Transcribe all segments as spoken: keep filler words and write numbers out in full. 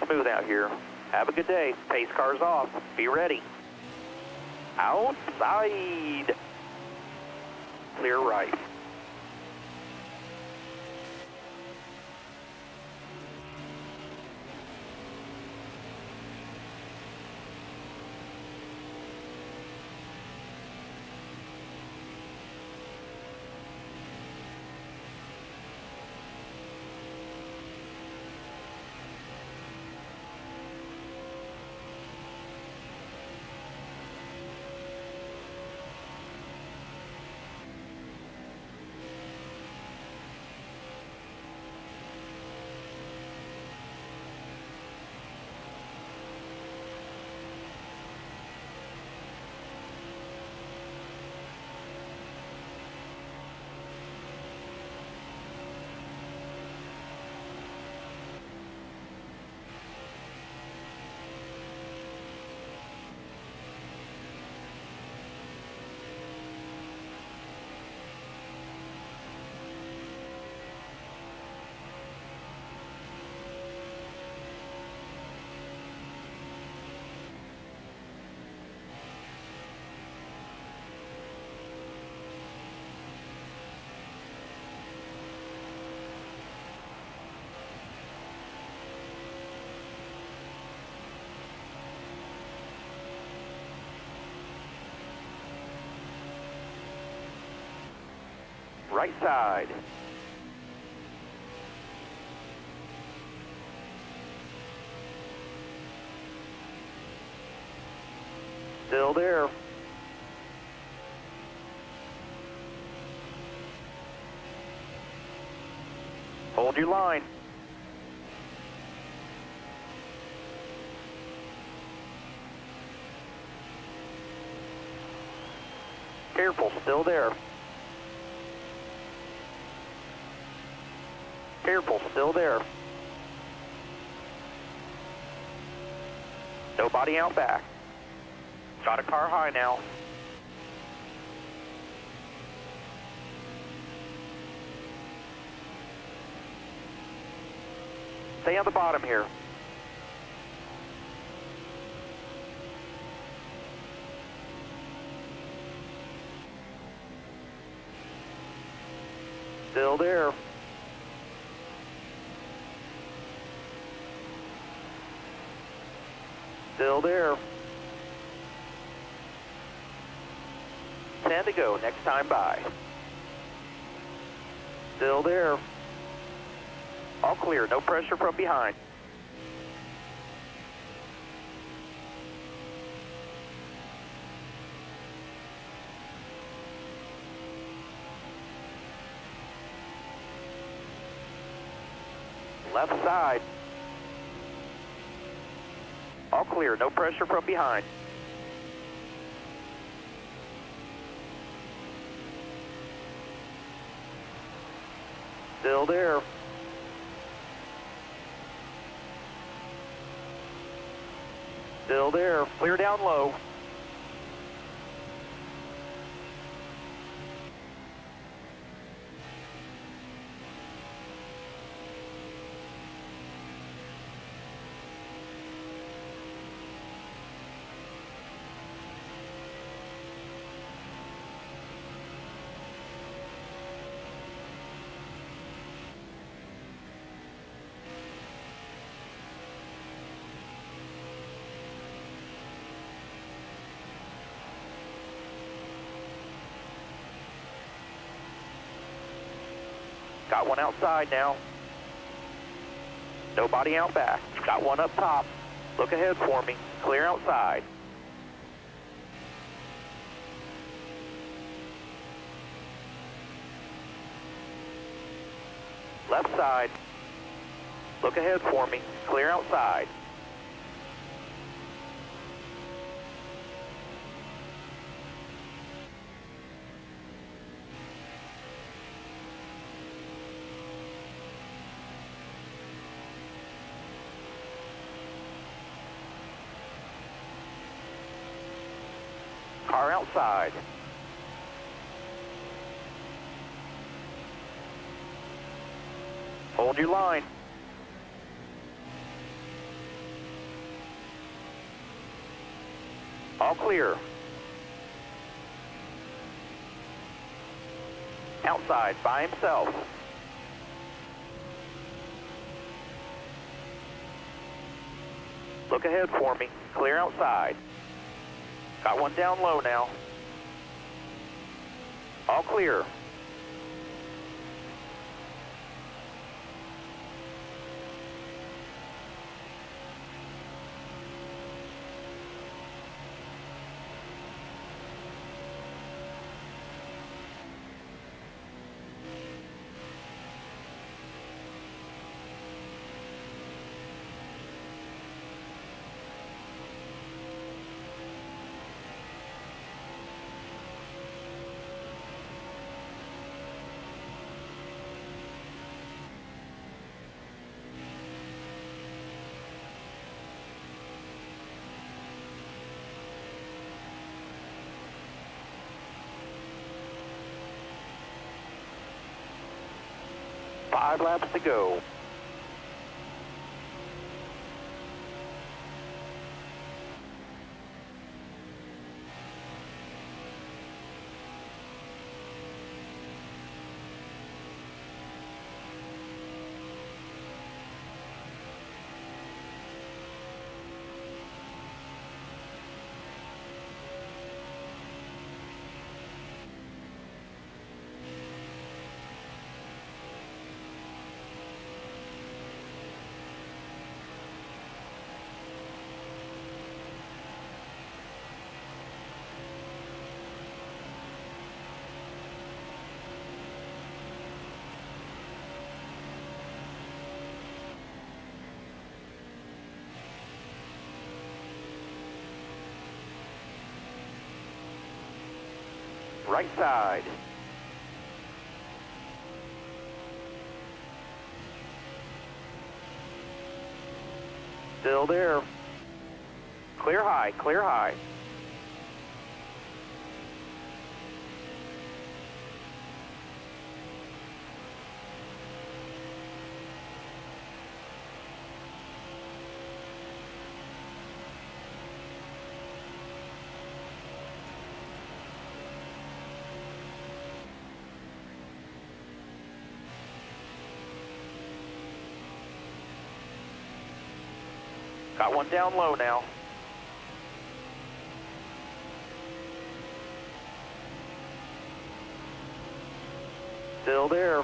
smooth out here. Have a good day. Pace car's off. Be ready. Outside. Clear right. Right side. Still there. Hold your line. Careful, still there. Careful, still there. Nobody out back. Got a car high now. Stay on the bottom here. Still there. Still there. ten to go, next time by. Still there. All clear, no pressure from behind. Left side. All clear, no pressure from behind. Still there. Still there. Clear down low. Got one outside now. Nobody out back. Got one up top. Look ahead for me. Clear outside. Left side. Look ahead for me. Clear outside. Car outside. Hold your line. All clear. Outside by himself. Look ahead for me. Clear outside. Got one down low now. All clear. Five laps to go. Right side. Still there. Clear high, clear high. Got one down low now. Still there.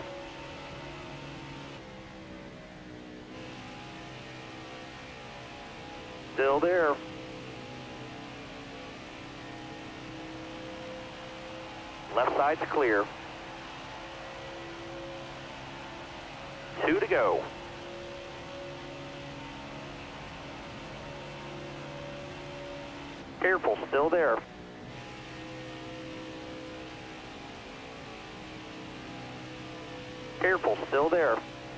Still there. Left side's clear. Two to go. Careful, still there. Careful, still there.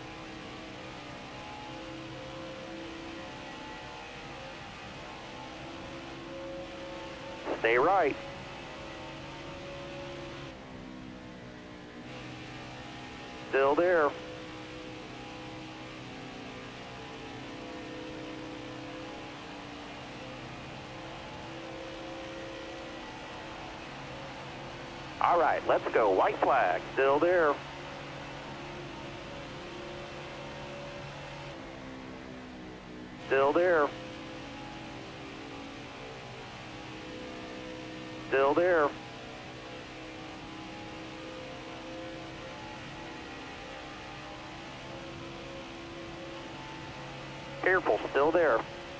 Stay right. Still there. All right, let's go. White flag, still there. Still there. Still there. Careful, still there.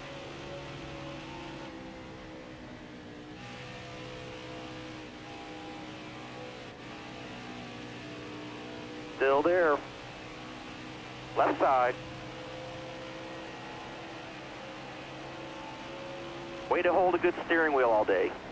Still there. Left side. Way to hold a good steering wheel all day.